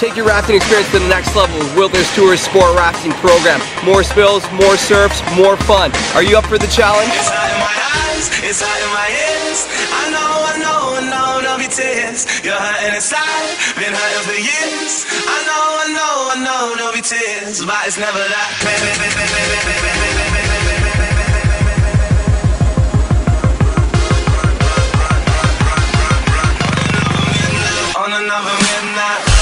Take your rafting experience to the next level with Wilderness Tours Sport Rafting Program. More spills, more surfs, more fun. Are you up for the challenge? It's hot in my eyes, it's hot in my ears. I know, there'll be tears. You're hurting inside, been hurting for years. I know, there'll be tears, but it's never that. On another midnight.